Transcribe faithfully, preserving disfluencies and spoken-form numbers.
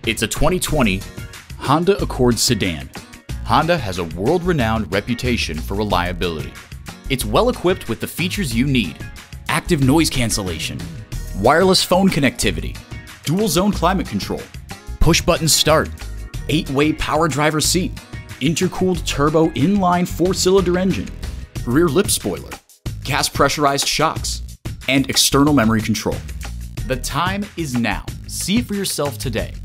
It's a twenty twenty Honda Accord sedan. Honda has a world-renowned reputation for reliability. It's well equipped with the features you need: active noise cancellation, wireless phone connectivity, dual-zone climate control, push-button start, eight-way power driver seat, intercooled turbo inline four-cylinder engine, rear lip spoiler, gas pressurized shocks, and external memory control. The time is now. See it for yourself today.